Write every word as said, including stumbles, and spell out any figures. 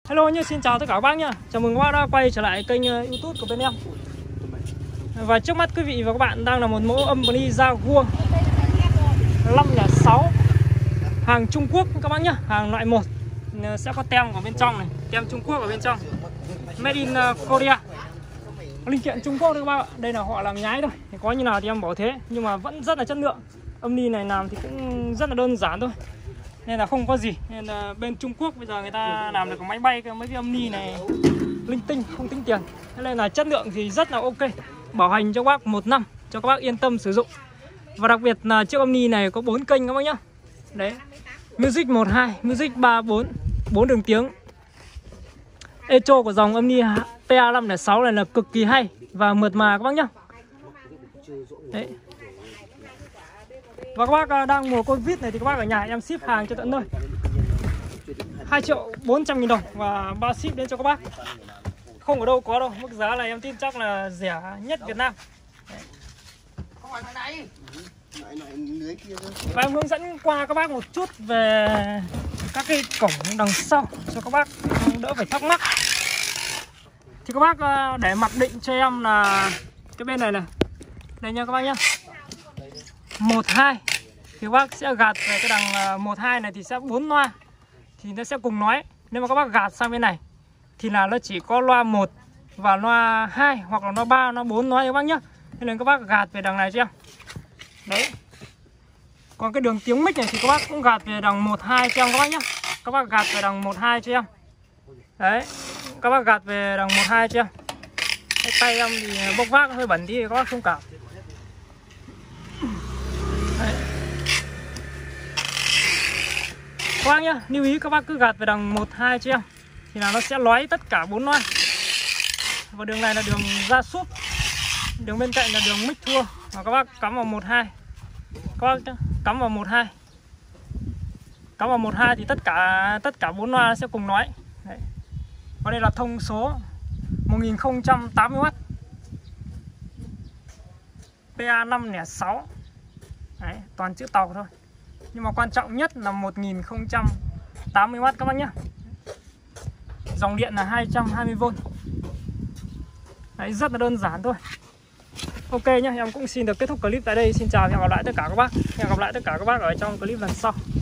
Hello nhá, xin chào tất cả các bác nhá. Chào mừng các bác đã quay trở lại kênh YouTube của bên em. Và trước mắt quý vị và các bạn đang là một mẫu âm Boni Jaguar năm không sáu hàng Trung Quốc các bác nhá, hàng loại một, sẽ có tem ở bên trong này, tem Trung Quốc ở bên trong, made in Korea, linh kiện Trung Quốc đấy các bác ạ. Đây là họ làm nhái thôi, thì có như nào thì em bảo thế, nhưng mà vẫn rất là chất lượng. Âm ni này làm thì cũng rất là đơn giản thôi, nên là không có gì. Nên là bên Trung Quốc bây giờ người ta làm được máy bay, mấy cái âm ni này linh tinh, không tính tiền. Thế nên là chất lượng thì rất là ok, bảo hành cho các bác một năm cho các bác yên tâm sử dụng. Và đặc biệt là chiếc âm ni này có bốn kênh các bác nhá. Đấy, Music một, hai, Music ba, bốn, bốn đường tiếng. Echo của dòng âm ni P A năm không sáu này là cực kỳ hay và mượt mà các bác nhá. Đấy. Và các bác đang mùa Covid này thì các bác ở nhà em ship hàng cho tận nơi, hai triệu bốn trăm nghìn đồng và bao ship đến cho các bác. Không ở đâu có đâu, mức giá này em tin chắc là rẻ nhất Việt Nam. Đấy. Và em hướng dẫn qua các bác một chút về các cái cổng đằng sau cho các bác đỡ phải thắc mắc. Thì các bác để mặc định cho em là cái bên này này, đây nha các bác nhá, một, hai thì các bác sẽ gạt về cái đằng một, hai này thì sẽ bốn loa thì nó sẽ cùng nói. Nếu mà các bác gạt sang bên này thì là nó chỉ có loa một và loa hai hoặc là loa ba, loa bốn nói các bác nhá. Nên các bác gạt về đằng này cho em. Đấy. Còn cái đường tiếng mic này thì các bác cũng gạt về đằng một, hai cho em các bác nhá. Các bác gạt về đằng một, hai cho em. Đấy. Các bác gạt về đằng một, hai cho em. Cái tay em thì bốc vác hơi bẩn đi các bác không cảm. Đấy. Các bác nhá, lưu ý các bác cứ gạt về đằng một, hai cho em thì là nó sẽ lói tất cả bốn loa. Và đường này là đường ra súp, đường bên cạnh là đường mic thua, và các bác cắm vào một, hai. Các bác cắm vào một, hai. Cắm vào một, hai thì tất cả tất cả bốn loa sẽ cùng nói. Đấy. Và đây là thông số một nghìn không trăm tám mươi oát P A năm không sáu. Đấy, toàn chữ tàu thôi. Nhưng mà quan trọng nhất là một nghìn không trăm tám mươi oát các bác nhé. Dòng điện là hai trăm hai mươi vôn. Đấy, rất là đơn giản thôi. Ok nhá, em cũng xin được kết thúc clip tại đây. Xin chào và hẹn gặp lại tất cả các bác. Hẹn gặp lại tất cả các bác ở trong clip lần sau.